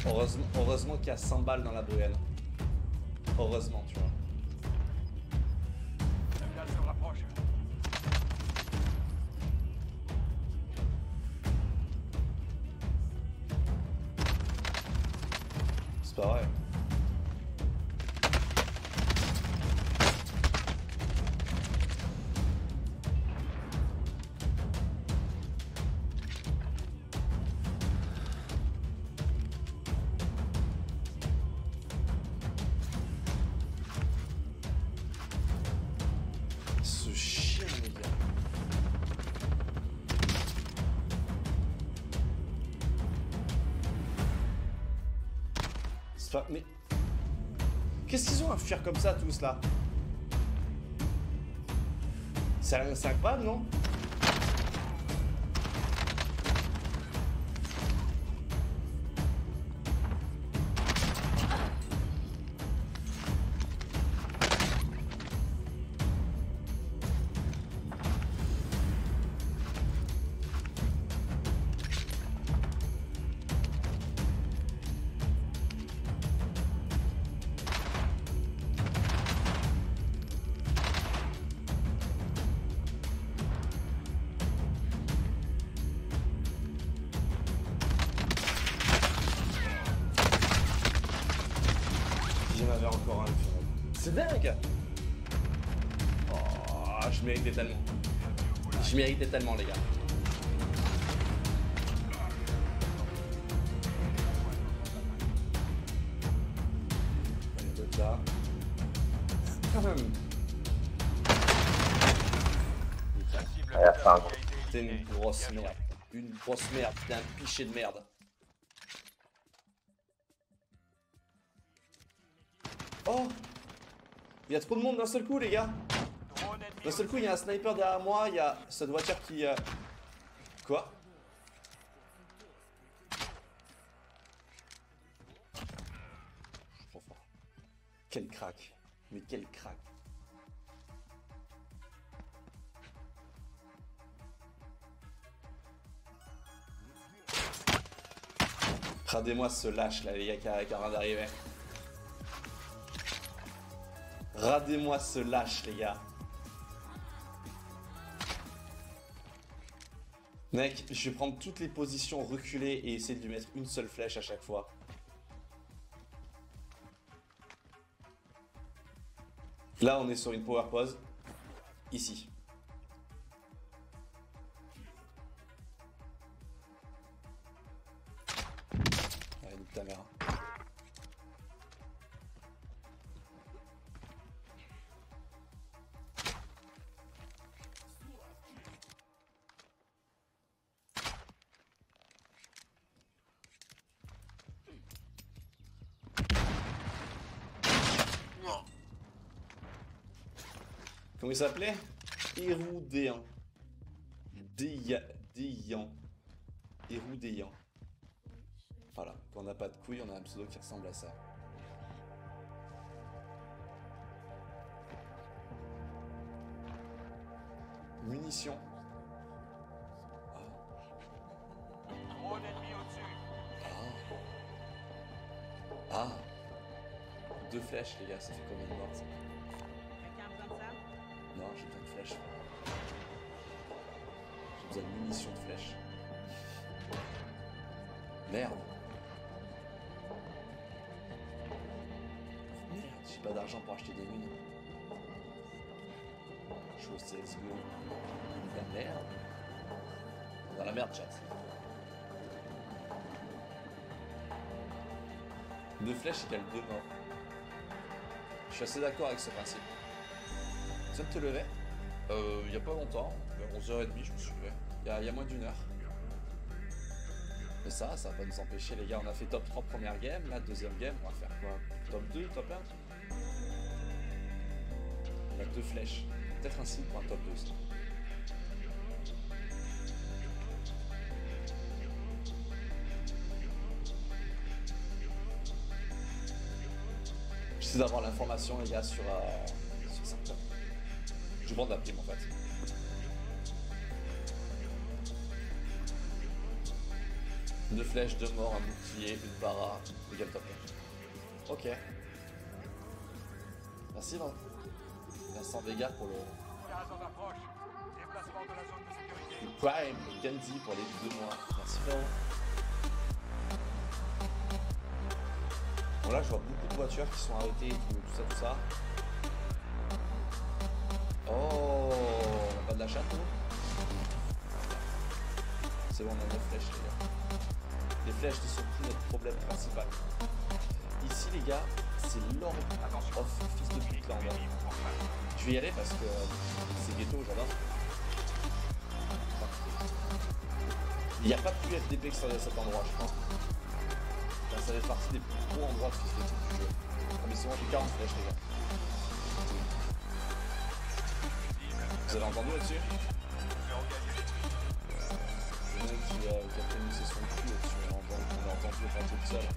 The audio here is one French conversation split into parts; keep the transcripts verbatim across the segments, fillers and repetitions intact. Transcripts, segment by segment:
Heureusement, heureusement qu'il y a cent balles dans la bruyenne. Heureusement, tu vois. La gaz se rapproche. C'est pas vrai. Ce chien, les gars. C'est pas... Mais... Qu'est-ce qu'ils ont à fuir comme ça, tous, là? C'est c'est incroyable, non? J'en avais encore un. C'est dingue! Oh, je méritais tellement. Je méritais tellement, les gars. Allez, d'autres là. Quand même. À la fin. T'es une grosse merde. Une grosse merde. T'es un piché de merde. Oh! Il y a trop de monde d'un seul coup, les gars. D'un seul coup, il y a un sniper derrière moi. Il y a cette voiture qui... Euh... Quoi? Je suis trop fort. Quel crack. Mais quel crack. Regardez-moi ce lâche là, les gars, qui a, qui a rien d'arrivé. Radez-moi ce lâche, les gars. Mec, je vais prendre toutes les positions reculées et essayer de lui mettre une seule flèche à chaque fois. Là, on est sur une power pause. Ici. Allez, nique ta mère. Comment il s'appelait? Héroudéan. Déa... Déian. Héroudéan. Voilà, quand on n'a pas de couilles, on a un pseudo qui ressemble à ça. Munitions. Ah. Drone ennemi au-dessus. Ah. Ah. Deux flèches, les gars, ça fait combien de morts ça? Quelqu'un a besoin de ça? Non, j'ai besoin de flèches. J'ai besoin de munitions de flèches. Merde. Merde, j'ai pas d'argent pour acheter des munis. Je suis au C S G O. La merde. Dans la merde, chat. Deux flèches égale deux morts. Je suis assez d'accord avec ce principe. Tu viens de te lever? Euh, il y a pas longtemps, vers onze heures trente, je me suis levé. Il y a, il y a moins d'une heure. Mais ça, ça va pas nous empêcher, les gars. On a fait top trois première game, là, deuxième game, on va faire quoi? Top deux, top un? On a deux flèches. Peut-être un signe pour un top deux, ça. J'essaie d'avoir l'information, les gars, sur, euh, sur Sartre. Je demande la prime, en fait. Deux flèches, deux morts, un bouclier, une para, égal top. Ok. Merci Vincent Vega pour le, Gaz en approche. Déplacement de la zone de sécurité. le Prime et Gandhi pour les deux mois. Merci frérot. Bon là je vois beaucoup de voitures qui sont arrêtées et tout, tout ça, tout ça. Oh, on n'a pas de la chatte nous. C'est bon, on a neuf flèches les gars. Les flèches ne sont plus notre problème principal. Ici les gars, c'est Lord Attention. of fils de pute là en bas. Je vais y aller parce que euh, c'est ghetto, j'adore. Il n'y a pas plus F D P que sur cet endroit, je pense. Enfin, ça fait partie des plus gros endroits de fils de pute du jeu. Ah, mais c'est vraiment quarante flèches les gars. Vous avez entendu là-dessus? Le mec qui, euh, qui a fait mousser son cul là-dessus, on a entendu, on a entendu le faire tout seul.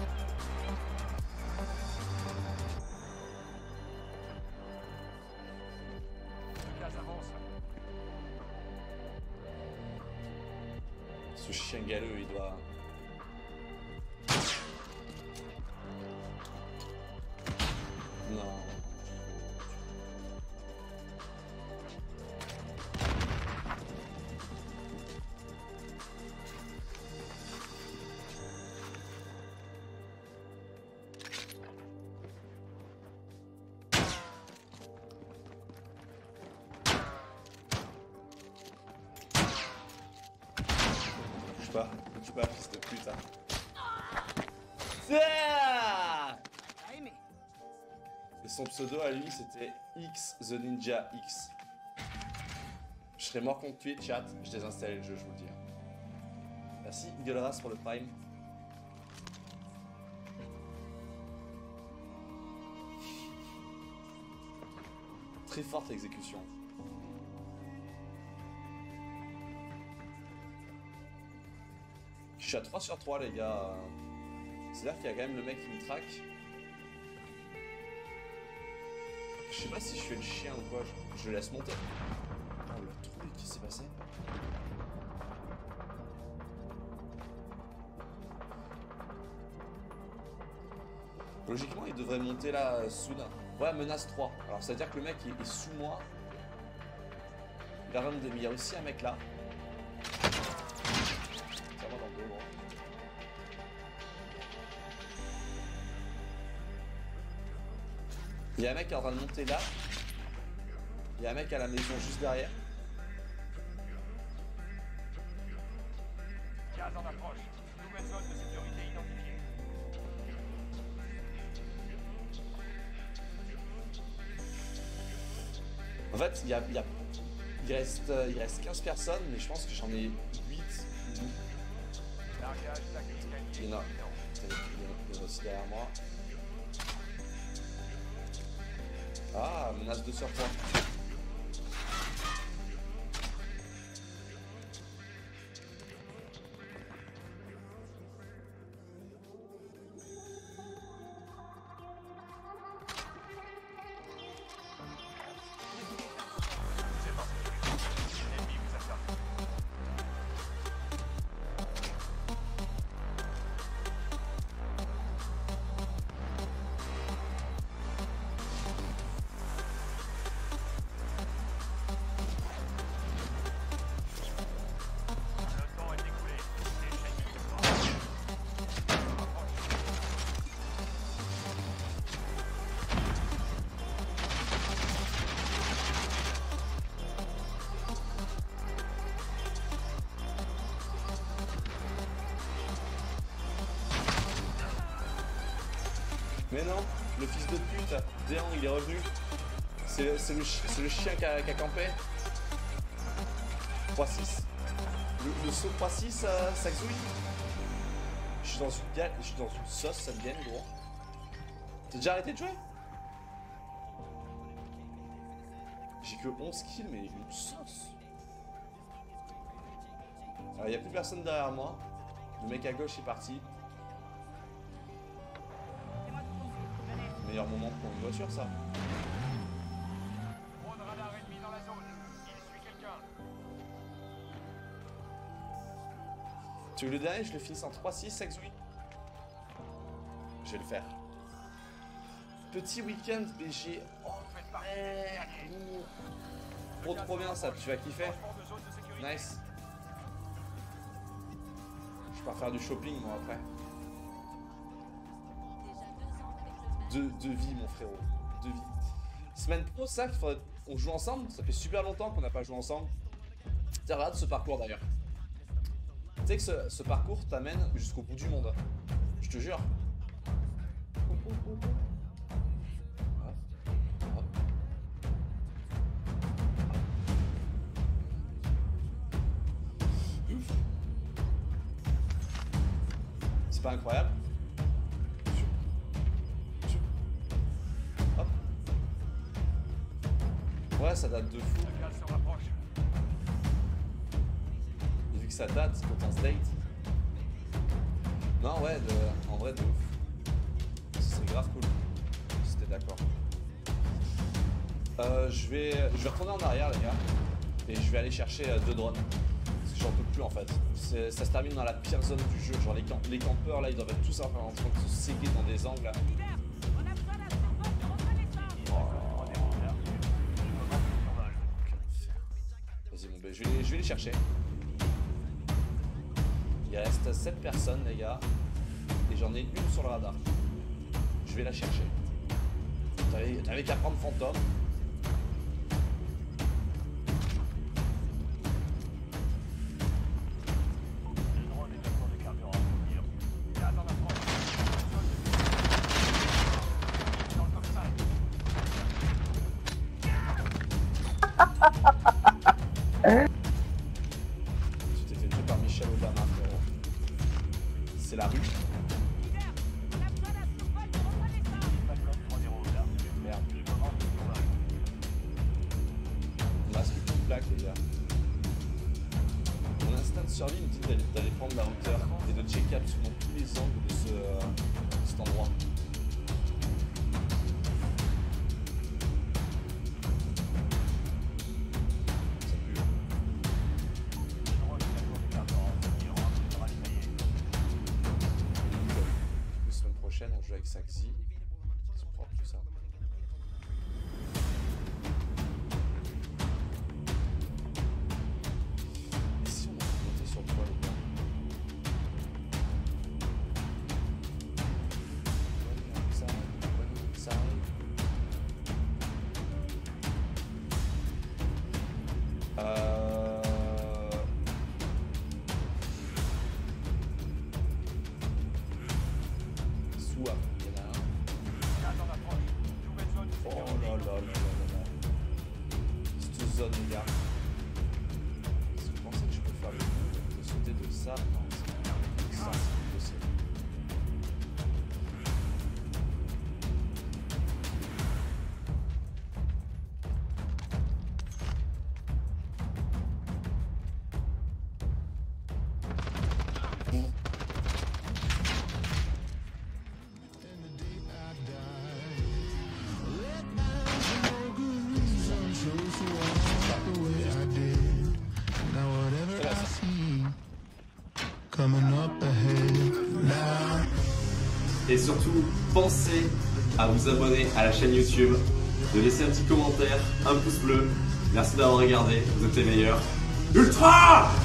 Le gaz avance. Ce chien galeux, il doit... Non. Bouge pas, bouge pas, fils de pute. Hein. Ah Aimé. Et son pseudo à lui c'était X The Ninja X. Je serais mort contre Twitch, chat, je désinstallais le jeu, je vous le dis. Merci Gueulras pour le prime. Très forte exécution. Je suis à trois sur trois les gars. C'est-à-dire qu'il y a quand même le mec qui me traque. Je sais pas si je fais le chien ou quoi, je, je le laisse monter. Oh le truc, qu'est-ce qui s'est passé? Logiquement il devrait monter là soudain. Ouais, menace trois. Alors ça veut dire que le mec est, est sous moi. Il a rien de... Il y a aussi un mec là. Ça va dans le dos, gros. Il y a un mec qui est en train de monter là. Il y a un mec à la maison juste derrière. Gaz en approche. Nouvelle zone de sécurité identifiée. En fait, il y a, il y a- il reste, euh, il reste quinze personnes, mais je pense que j'en ai huit. Largage tactique allié. Il y en a, il y en a- il y en a aussi derrière moi. Ah, menace deux sur trois. L'ennemi vous atteint. Le temps est écoulé. L'échec du temps. Approche. Mais non, le fils de pute, Déan, il est revenu. C'est c'est le, chi- c'est le chien qui a, qui a campé. trois six. Le, le saut trois six, euh, ça xouille. Je suis dans une ga- je suis dans une sauce, ça me gagne, gros. T'as déjà arrêté de jouer? J'ai que onze kills, mais une sauce. Alors, il n'y a plus personne derrière moi. Le mec à gauche est parti. C'est moi qui conduis. Venez. Meilleur moment pour une voiture, ça. Drone radar ennemi dans la zone. Il suit quelqu'un. Tu veux le dernier, je le finis en trois six, Exui. Je vais le faire. Petit week-end B G. Oh, trop trop bien ça, tu vas kiffer. Nice. Je pars faire du shopping moi après. Deux, deux vies mon frérot. Deux vies. Semaine pro, ça qu'il faudrait. On joue ensemble, ça fait super longtemps qu'on n'a pas joué ensemble. Tiens, regarde ce parcours d'ailleurs. Tu sais que ce, ce parcours t'amène jusqu'au bout du monde. Je te jure. C'est pas incroyable? Hop. Ouais, ça date de fou. Et vu que ça date, Potence Date. Non, ouais, de... en vrai, de ouf. C'est grave cool. Si t'es d'accord. Euh, je vais... je vais retourner en arrière, les gars. Et je vais aller chercher euh, deux drones. Parce que j'en peux plus, en fait. Ça se termine dans la pire zone du jeu. Genre, les, camp les campeurs, là, ils doivent être tous en train de se séguer dans des angles, là. Vas-y, mon B, je vais, les, je vais les chercher. Il reste sept personnes, les gars. Et j'en ai une sur le radar. Je vais la chercher. T'avais qu'à prendre Fantôme. Tu t'es fait tuer par Michelle Obama, frérot. C'est la rue. Merde. On reste plus de plaques, les gars. Mon instinct de survie me dit d'aller prendre la hauteur et de checker absolument tous les angles de, ce, euh, de cet endroit. On joue avec Saxi. C'est propre tout ça. Et si on montait sur le toit, les gars? Ça, ça. Euh... Soit. Oh là là là là là. Cette zone, les gars. Est-ce que vous pensez que je peux faire le coup de sauter de ça? Non, c'est ça, c'est possible. Et surtout, pensez à vous abonner à la chaîne YouTube, de laisser un petit commentaire, un pouce bleu. Merci d'avoir regardé, vous êtes les meilleurs. Ultra!